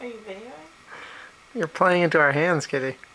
Are you videoing? You're playing into our hands, kitty.